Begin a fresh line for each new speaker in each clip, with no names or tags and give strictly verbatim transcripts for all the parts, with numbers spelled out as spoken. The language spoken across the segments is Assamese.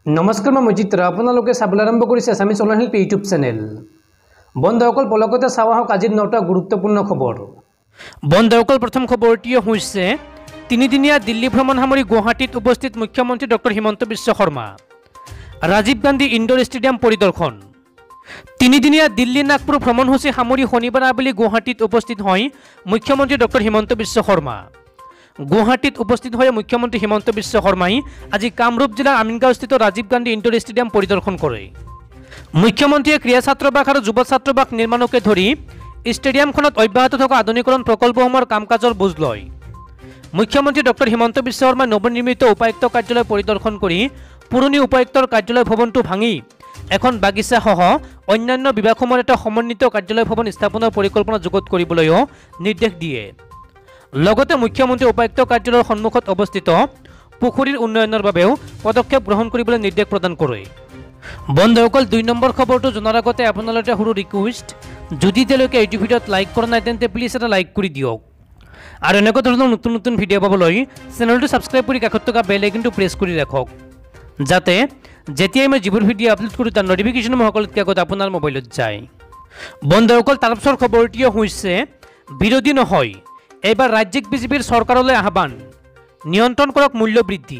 नमस्कार मैं मजित्र आपलोके चाবলৈ आरम्भ কৰিছে আছামিজ অনলাইন শিল্পী ইউটিউব চেনেল। বন্ধুসকল পলকতে চাওয়া হোক আজিৰ নটা গুৰুত্বপূৰ্ণ খবৰ। বন্ধুসকল প্ৰথম খবৰটি হৈছে তিনিদিনীয়া দিল্লী ভ্ৰমণ সামৰি গুৱাহাটীত উপস্থিত মুখ্যমন্ত্ৰী doctor Himanta Biswa Sarma. Rajiv Gandhi indoor stadium পৰিদৰ্শন। তিনিদিনীয়া দিল্লী নাগপুৰ ভ্ৰমণসূচী সামৰি শনিবাৰ আবেলি গুৱাহাটীত উপস্থিত হয় মুখ্যমন্ত্ৰী ডক্টৰ হিমন্ত বিশ্ব শৰ্মা। গুৱাহাটীত উপস্থিত হৈ মুখ্যমন্ত্ৰী হিমন্ত বিশ্ব শৰ্মাই আজি কামৰূপ জিলাৰ আমিনগাঁওস্থিত ৰাজীৱ গান্ধী ইনডোৰ ষ্টেডিয়াম পৰিদৰ্শন কৰে। মুখ্যমন্ত্ৰীয়ে ক্ৰীড়া ছাত্ৰবাস আৰু যুৱ ছাত্ৰবাস নিৰ্মাণকে ধৰি ষ্টেডিয়ামখনত অব্যাহত থকা আধুনিকৰণ প্ৰকল্পসমূহৰ কাম কাজৰ বুজ লয়। মুখ্যমন্ত্ৰী ডক্টৰ হিমন্ত বিশ্ব শৰ্মাই নৱনিৰ্মিত উপায়ুক্ত কাৰ্যালয় পৰিদৰ্শন কৰি পুৰণি উপায়ুক্তৰ কাৰ্যালয় ভৱনটো ভাঙি এখন বাগিচাসহ অন্যান্য বিভাগসমূহৰ এটা সমন্বিত কাৰ্যালয় ভৱন স্থাপনৰ পৰিকল্পনা যুগুত কৰিবলৈও নিৰ্দেশ দিয়ে। লগতে মুখ্যমন্ত্ৰী উপায়ুক্ত কাৰ্যালয়ৰ সন্মুখত অৱস্থিত পুখুৰীৰ উন্নয়নৰ বাবেও পদক্ষেপ গ্ৰহণ কৰিবলৈ নিৰ্দেশ প্ৰদান কৰে। বন্ধুসকল দুই নম্বৰ খবৰটো জনাৰ আগতে আপোনালোকে সৰু ৰিকুৱেষ্ট, যদি তেওঁলোকে এইটো ভিডিঅ'ত লাইক কৰা নাই তেন্তে প্লিজ এটা লাইক কৰি দিয়ক আৰু এনেকুৱা ধৰণৰ নতুন নতুন ভিডিঅ' পাবলৈ চেনেলটো ছাবস্ক্ৰাইব কৰি কাষত থকা বেল আইকনটো প্ৰেছ কৰি ৰাখক, যাতে যেতিয়াই মই যিবোৰ ভিডিঅ' আপলোড কৰোঁ তাৰ নটিফিকেশ্যন মই সকলোতকৈ আগত আপোনাৰ মোবাইলত যায়। বন্ধুসকল তাৰপিছৰ খবৰটি হৈছে বিৰোধী নহয়, এইবাৰ ৰাজ্যিক বিজেপিৰ চৰকাৰলৈ আহ্বান, নিয়ন্ত্ৰণ কৰক মূল্য বৃদ্ধি।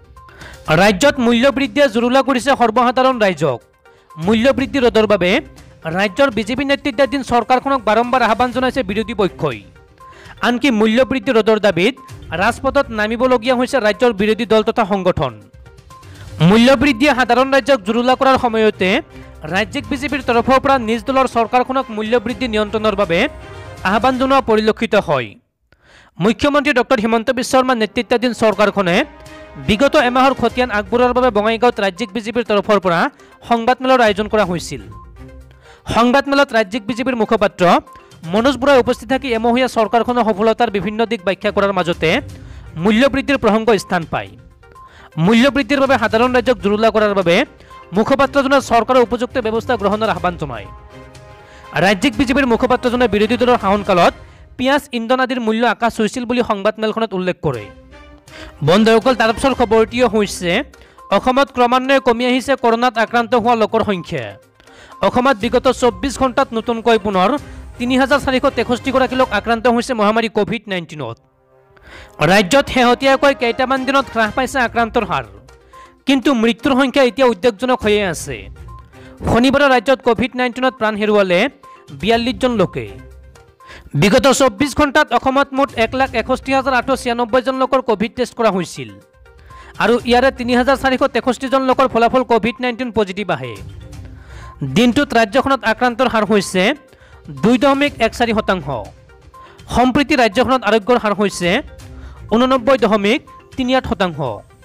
ৰাজ্যত মূল্য বৃদ্ধিয়ে জুৰুলা কৰিছে সৰ্বসাধাৰণ ৰাইজক। মূল্য বৃদ্ধি ৰোধৰ বাবে ৰাজ্যৰ বিজেপি নেতৃত্বাধীন চৰকাৰখনক বাৰম্বাৰ আহ্বান জনাইছে বিৰোধী পক্ষই। আনকি মূল্য বৃদ্ধি ৰোধৰ দাবীত ৰাজপথত নামিবলগীয়া হৈছে ৰাজ্যৰ বিৰোধী দল তথা সংগঠন। মূল্য বৃদ্ধিয়ে সাধাৰণ ৰাজ্যক জুৰুলা কৰাৰ সময়তে ৰাজ্যিক বিজেপিৰ তৰফৰ পৰা নিজ দলৰ চৰকাৰখনক মূল্য বৃদ্ধি নিয়ন্ত্ৰণৰ বাবে আহ্বান জনোৱা পৰিলক্ষিত হয়। মুখ্যমন্ত্ৰী ডক্টৰ হিমন্ত বিশ্ব শৰ্মাৰ নেতৃত্বাধীন চৰকাৰখনে বিগত এমাহৰ খতিয়ান আগবঢ়োৱাৰ বাবে বঙাইগাঁৱত ৰাজ্যিক বিজেপিৰ তৰফৰ পৰা সংবাদমেলৰ আয়োজন কৰা হৈছিল। সংবাদমেলত ৰাজ্যিক বিজেপিৰ মুখপাত্ৰ মনোজ বৰাই উপস্থিত থাকি এমহীয়া চৰকাৰখনৰ সফলতাৰ বিভিন্ন দিশ ব্যাখ্যা কৰাৰ মাজতে মূল্য বৃদ্ধিৰ প্ৰসংগ স্থান পায়। মূল্য বৃদ্ধিৰ বাবে সাধাৰণ ৰাজ্যক জুৰুলা কৰাৰ বাবে মুখপাত্ৰজনে চৰকাৰৰ উপযুক্ত ব্যৱস্থা গ্ৰহণৰ আহ্বান জনায়। ৰাজ্যিক বিজেপিৰ মুখপাত্ৰজনে বিৰোধী দলৰ শাসনকালত পিঁয়াজ ইন্ধন আদিৰ মূল্য আকাশ চুইছিল বুলি সংবাদমেলখনত উল্লেখ কৰে। বন্ধুসকল তাৰপিছৰ খবৰটি হৈছে অসমত ক্ৰমান্বয়ে কমি আহিছে কৰ'ণাত আক্ৰান্ত হোৱা লোকৰ সংখ্যা। অসমত বিগত চৌব্বিছ ঘণ্টাত নতুনকৈ পুনৰ তিনি হাজাৰ চাৰিশ তেষষ্ঠিগৰাকী লোক আক্ৰান্ত হৈছে মহামাৰী কোভিড নাইণ্টিনত। ৰাজ্যত শেহতীয়াকৈ কেইটামান দিনত হ্ৰাস পাইছে আক্ৰান্তৰ হাৰ, কিন্তু মৃত্যুৰ সংখ্যা এতিয়া উদ্বেগজনক হৈয়ে আছে। শনিবাৰে ৰাজ্যত কোভিড নাইণ্টিনত প্ৰাণ হেৰুৱালে বিয়াল্লিছজন লোকে। বিগত চৌব্বিছ ঘণ্টাত অসমত মুঠ এক লাখ এষষ্ঠি হাজাৰ আঠশ ছিয়ানব্বৈজন লোকৰ কোভিড টেষ্ট কৰা হৈছিল আৰু ইয়াৰে তিনি হাজাৰ চাৰিশ তেষষ্ঠিজন লোকৰ ফলাফল কোভিড নাইণ্টিন পজিটিভ আহে। দিনটোত ৰাজ্যখনত আক্ৰান্তৰ হাৰ হৈছে দুই দশমিক এক চাৰি শতাংশ। সম্প্ৰতি ৰাজ্যখনত আৰোগ্যৰ হাৰ হৈছে ঊননব্বৈ দশমিক তিনি আঠ শতাংশ।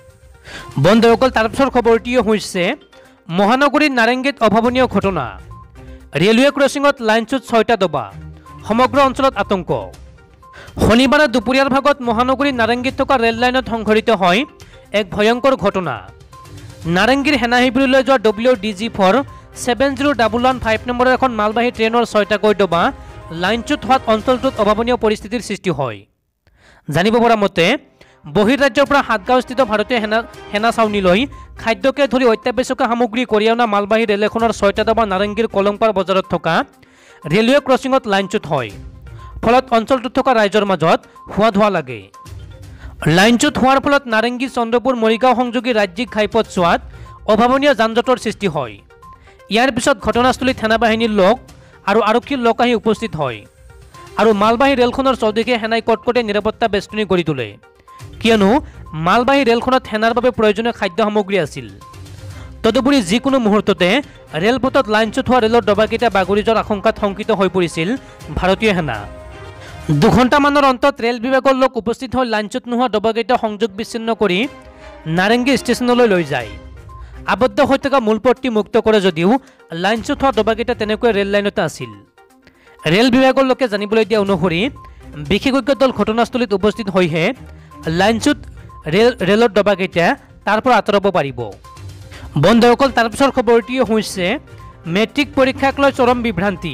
বন্ধুসকল তাৰপিছৰ খবৰটি হৈছে মহানগৰীৰ নাৰেংগীত অভাৱনীয় ঘটনা, ৰেলৱে ক্ৰছিঙত লাইনচ্যুত ছয়টা দবা, সমগ্ৰ অঞ্চলত আতংক। শনিবাৰে দুপৰীয়াৰ ভাগত মহানগৰীৰ নাৰেংগীত থকা ৰেল লাইনত সংঘটিত হয় এক ভয়ংকৰ ঘটনা। নাৰেংগীৰ সেনা শিবিৰলৈ যোৱা W D G four seven zero' double one five নম্বৰৰ এখন মালবাহী ট্ৰেইনৰ ছয়টাকৈ ডবা লাইনচ্যুত হোৱাত অঞ্চলটোত অভাৱনীয় পৰিস্থিতিৰ সৃষ্টি হয়। জানিব পৰা মতে বহিঃৰাজ্যৰ পৰা সাতগাঁওস্থিত ভাৰতীয় সেনা সেনা চাউনীলৈ খাদ্যকে ধৰি অত্যাৱশ্যকীয় সামগ্ৰী কঢ়িয়াই অনা মালবাহী ৰেল এখনৰ ছয়টা ডবা নাৰেংগীৰ কলংপাৰ বজাৰত থকা ৰেলৱে ক্ৰছিঙত লাইনচ্যুত হয়, ফলত অঞ্চলটোত থকা ৰাইজৰ মাজত হোৱা ধোৱা লাগে। লাইনচ্যুত হোৱাৰ ফলত নাৰেংগী চন্দ্ৰপুৰ মৰিগাঁও সংযোগী ৰাজ্যিক ঘাইপথছোৱাত অভাৱনীয় যান জঁটৰ সৃষ্টি হয়। ইয়াৰ পিছত ঘটনাস্থলীত সেনাবাহিনীৰ লোক আৰু আৰক্ষীৰ লোক আহি উপস্থিত হয় আৰু মালবাহী ৰেলখনৰ চৌদিশে সেনাই কটকটীয়া নিৰাপত্তা বেষ্টনী গঢ়ি তোলে, কিয়নো মালবাহী ৰেলখনত সেনাৰ বাবে প্ৰয়োজনীয় খাদ্য সামগ্ৰী আছিল। তদুপৰি যিকোনো মুহূৰ্ততে ৰেলপথত লাইনচ্যুত হোৱা ৰেলৰ ডবাকেইটা বাগৰি যোৱাৰ আশংকাত শংকিত হৈ পৰিছিল ভাৰতীয় সেনা। দুঘণ্টামানৰ অন্তত ৰেল বিভাগৰ লোক উপস্থিত হৈ লাইনচ্যুত নোহোৱা ডবাকেইটা সংযোগ বিচ্ছিন্ন কৰি নাৰেংগী ষ্টেচনলৈ লৈ যায়। আবদ্ধ হৈ থকা মূলপথটি মুক্ত কৰে যদিও লাইনচ্যুত হোৱা ডবাকেইটা তেনেকৈ ৰেল লাইনতে আছিল। ৰেল বিভাগৰ লোকে জানিবলৈ দিয়া অনুসৰি বিশেষজ্ঞ দল ঘটনাস্থলীত উপস্থিত হৈহে লাইনচ্যুত ৰেল ৰেলৰ ডবাকেইটা তাৰ পৰা আঁতৰাব পাৰিব। বন্ধুসকল তাৰপিছৰ খবৰটি হৈছে মেট্ৰিক পৰীক্ষাক লৈ চৰম বিভ্ৰান্তি,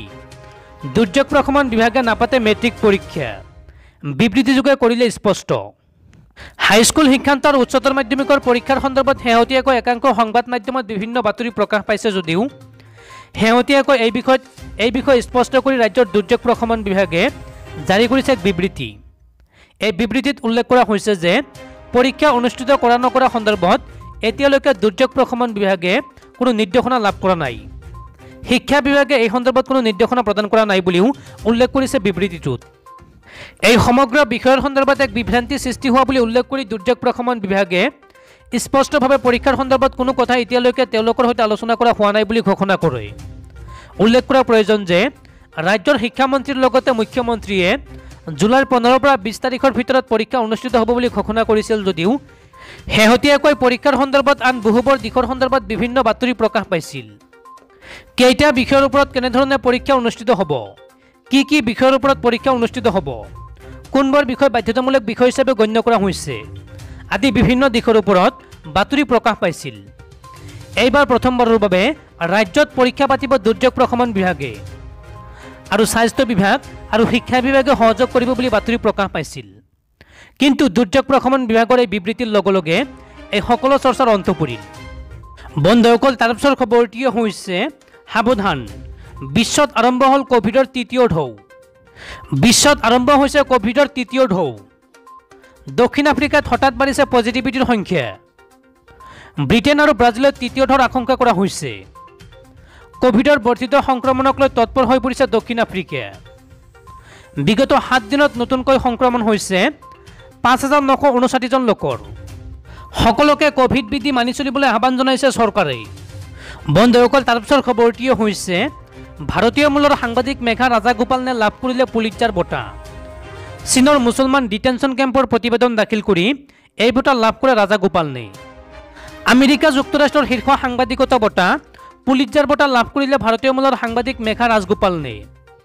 দুৰ্যোগ প্ৰশমন বিভাগে নাপাতে মেট্ৰিক পৰীক্ষা, বিবৃতিযোগে কৰিলে স্পষ্ট। হাইস্কুল শিক্ষান্ত আৰু উচ্চতৰ মাধ্যমিকৰ পৰীক্ষাৰ সন্দৰ্ভত শেহতীয়াকৈ একাংশ সংবাদ মাধ্যমত বিভিন্ন বাতৰি প্ৰকাশ পাইছে যদিও শেহতীয়াকৈ এই বিষয়ত এই বিষয় স্পষ্ট কৰি ৰাজ্যৰ দুৰ্যোগ প্ৰশমন বিভাগে জাৰি কৰিছে এক বিবৃতি। এই বিবৃতিত উল্লেখ কৰা হৈছে যে পৰীক্ষা অনুষ্ঠিত কৰা নকৰা সন্দৰ্ভত এতিয়ালৈকে দুৰ্যোগ প্ৰশমন বিভাগে কোনো নিৰ্দেশনা লাভ কৰা নাই। শিক্ষা বিভাগে এই সন্দৰ্ভত কোনো নিৰ্দেশনা প্ৰদান কৰা নাই বুলিও উল্লেখ কৰিছে বিবৃতিটোত। এই সমগ্ৰ বিষয়ৰ সন্দৰ্ভত এক বিভ্ৰান্তি সৃষ্টি হোৱা বুলি উল্লেখ কৰি দুৰ্যোগ প্ৰশমন বিভাগে স্পষ্টভাৱে পৰীক্ষাৰ সন্দৰ্ভত কোনো কথা এতিয়ালৈকে তেওঁলোকৰ সৈতে আলোচনা কৰা হোৱা নাই বুলি ঘোষণা কৰে। উল্লেখ কৰা প্ৰয়োজন যে ৰাজ্যৰ শিক্ষামন্ত্ৰীৰ লগতে মুখ্যমন্ত্ৰীয়ে জুলাইৰ পোন্ধৰৰ পৰা বিছ তাৰিখৰ ভিতৰত পৰীক্ষা অনুষ্ঠিত হ'ব বুলি ঘোষণা কৰিছিল যদিও শেহতীয়াকৈ পৰীক্ষাৰ সন্দৰ্ভত আন বহুবোৰ দিশৰ সন্দৰ্ভত বিভিন্ন বাতৰি প্ৰকাশ পাইছিল। কেইটা বিষয়ৰ ওপৰত কেনেধৰণে পৰীক্ষা অনুষ্ঠিত হ'ব, কি কি বিষয়ৰ ওপৰত পৰীক্ষা অনুষ্ঠিত হ'ব, কোনবোৰ বিষয় বাধ্যতামূলক বিষয় হিচাপে গণ্য কৰা হৈছে আদি বিভিন্ন দিশৰ ওপৰত বাতৰি প্ৰকাশ পাইছিল। এইবাৰ প্ৰথমবাৰৰ বাবে ৰাজ্যত পৰীক্ষা পাতিব দুৰ্যোগ প্ৰশমন বিভাগে আৰু স্বাস্থ্য বিভাগ আৰু শিক্ষা বিভাগে সহযোগ কৰিব বুলি বাতৰি প্ৰকাশ পাইছিল। কিন্তু দুৰ্যোগ প্ৰশমন বিভাগৰ এই বিবৃতিৰ লগে লগে এই সকলো চৰ্চাৰ অন্ত পৰিল। বন্ধুসকল, তাৰপিছৰ খবৰটিয়ে হৈছে সাৱধান, বিশ্বত আৰম্ভ হ'ল কোভিডৰ তৃতীয় ঢৌ। বিশ্বত আৰম্ভ হৈছে কোভিডৰ তৃতীয় ঢৌ। দক্ষিণ আফ্ৰিকাত হঠাৎ বাঢ়িছে পজিটিভিটিৰ সংখ্যা। ব্ৰিটেইন আৰু ব্ৰাজিলত তৃতীয় ঢৌৰ আশংকা কৰা হৈছে। কোভিডৰ বৰ্ধিত সংক্ৰমণক লৈ তৎপৰ হৈ পৰিছে দক্ষিণ আফ্ৰিকা। বিগত সাত দিনত নতুনকৈ সংক্ৰমণ হৈছে পাঁচ হাজাৰ নশ ঊনষাঠিজন লোকৰ। সকলোকে কোভিড বিধি মানি চলিবলৈ আহ্বান জনাইছে চৰকাৰে। বন্ধুসকল, তাৰপিছৰ খবৰটিয়ে হৈছে ভাৰতীয় মূলৰ সাংবাদিক মেঘা ৰাজাগোপালনে লাভ কৰিলে পুলিটজাৰ বঁটা। চীনৰ মুছলমান ডিটেনশ্যন কেম্পৰ প্ৰতিবেদন দাখিল কৰি এই বঁটা লাভ কৰে ৰাজাগোপালনে। আমেৰিকা যুক্তৰাষ্ট্ৰৰ শীৰ্ষ সাংবাদিকতা বঁটা পুলিটজাৰ বঁটা লাভ কৰিলে ভাৰতীয় মূলৰ সাংবাদিক মেঘা ৰাজগোপালনে।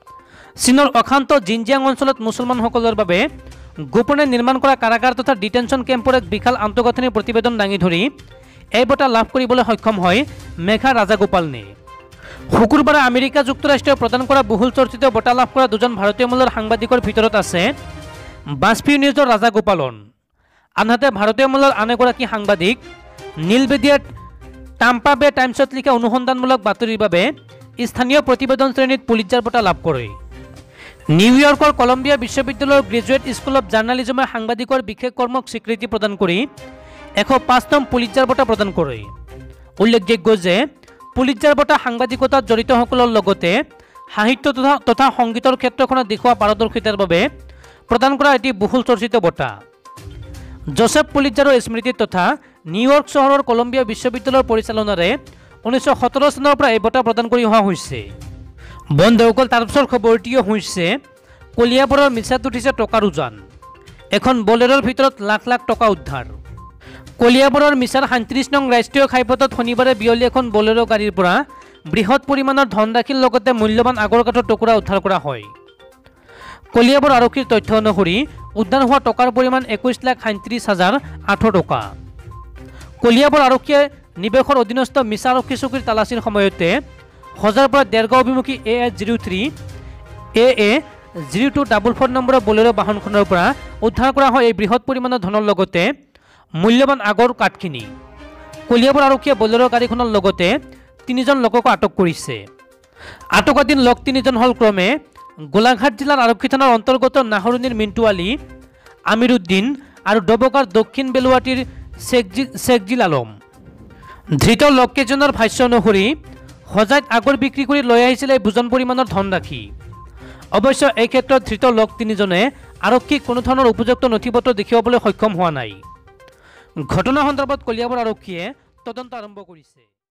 চীনৰ অশান্ত জিনজিয়াং অঞ্চলত মুছলমানসকলৰ বাবে গোপনে নিৰ্মাণ কৰা কাৰাগাৰ তথা ডিটেনশ্যন কেম্পৰ এক বিশাল আন্তঃগাঁথনিৰ প্ৰতিবেদন দাঙি ধৰি এই বঁটা লাভ কৰিবলৈ সক্ষম হয় মেঘা ৰাজাগোপালনে। শুকুৰবাৰে আমেৰিকা যুক্তৰাষ্ট্ৰই প্ৰদান কৰা বহুল চৰ্চিত বঁটা লাভ কৰা দুজন ভাৰতীয় মূলৰ সাংবাদিকৰ ভিতৰত আছে বাজপেয়ী নিউজৰ ৰাজাগোপালন, আনহাতে ভাৰতীয় মূলৰ আন এগৰাকী সাংবাদিক নীল বেদিয়াত টাম্পা বে টাইমছত লিখা অনুসন্ধানমূলক বাতৰিৰ বাবে স্থানীয় প্ৰতিবেদন শ্ৰেণীত পুলিটজাৰ বঁটা লাভ কৰে। নিউয়ৰ্কৰ কলম্বিয়া বিশ্ববিদ্যালয়ৰ গ্ৰেজুৱেট স্কুল অৱ জাৰ্ণালিজমে সাংবাদিকৰ বিশেষ কৰ্মক স্বীকৃতি প্ৰদান কৰি এশ পাঁচতম পুলিটজাৰ বঁটা প্ৰদান কৰে। উল্লেখযোগ্য যে পুলিটজাৰ বঁটা সাংবাদিকতাত জড়িতসকলৰ লগতে সাহিত্য তথা তথা সংগীতৰ ক্ষেত্ৰখনত দেখুওৱা পাৰদৰ্শিতাৰ বাবে প্ৰদান কৰা এটি বহুল চৰ্চিত বঁটা। জোচেফ পুলিটজাৰৰ স্মৃতিত তথা নিউয়ৰ্ক চহৰৰ কলম্বিয়া বিশ্ববিদ্যালয়ৰ পৰিচালনাৰে ঊনৈছশ সোতৰ চনৰ পৰা এই বঁটা প্ৰদান কৰি অহা হৈছে। বন্ধুসকল, তাৰপিছৰ খবৰটিও হৈছে কলিয়াবৰৰ মিছাত উঠিছে টকাৰ উজান। এখন বলেৰৰ ভিতৰত লাখ লাখ টকা উদ্ধাৰ। কলিয়াবৰৰ মিছাৰ সাঁত্ৰিছ নং ৰাষ্ট্ৰীয় ঘাইপথত শনিবাৰে বিয়লি এখন বলেৰ' গাড়ীৰ পৰা বৃহৎ পৰিমাণৰ ধনৰাশিৰ লগতে মূল্যৱান আগৰ কাঠৰ টুকুৰা উদ্ধাৰ কৰা হয়। কলিয়াবৰ আৰক্ষীৰ তথ্য অনুসৰি উদ্ধাৰ হোৱা টকাৰ পৰিমাণ একৈছ লাখ সাঁত্ৰিছ হাজাৰ আঠশ টকা। কলিয়াবৰ আৰক্ষীয়ে নিৱেশৰ অধীনস্থ মিছা আৰক্ষী চকীৰ তালাচীৰ সময়তে হজাৰ পৰা ডেৰগাঁও অভিমুখী A A zero' three A A zero' two double four নম্বৰৰ বলেৰ' বাহনখনৰ পৰা উদ্ধাৰ কৰা হয় এই বৃহৎ পৰিমাণৰ ধনৰ লগতে মূল্যৱান আগৰ কাঠখিনি। কলিয়াবৰ আৰক্ষীয়ে বলেৰ' গাড়ীখনৰ লগতে তিনিজন লোককো আটক কৰিছে। আটকাধীন লোক তিনিজন হ'ল ক্ৰমে গোলাঘাট জিলাৰ আৰক্ষী থানাৰ অন্তৰ্গত নাহৰণিৰ মিণ্টু আলী, আমিৰ উদ্দিন আৰু ডবকাৰ দক্ষিণ বেলুৱাটিৰ শেখজি শেখজিল আলম। ধৃত লোককেইজনৰ ভাষ্য অনুসৰি সজাইত আগৰ বিক্ৰী কৰি লৈ আহিছিলে ভোজন পৰিমাণৰ ধনৰাশি। অৱশ্যে এই ক্ষেত্ৰত ধৃত লোক তিনিজনে আৰক্ষীক কোনো ধৰণৰ উপযুক্ত নথিপত্ৰ দেখুৱাবলৈ সক্ষম হোৱা নাই। ঘটনা সন্দৰ্ভত কলিয়াবৰ আৰক্ষীয়ে তদন্ত আৰম্ভ কৰিছে।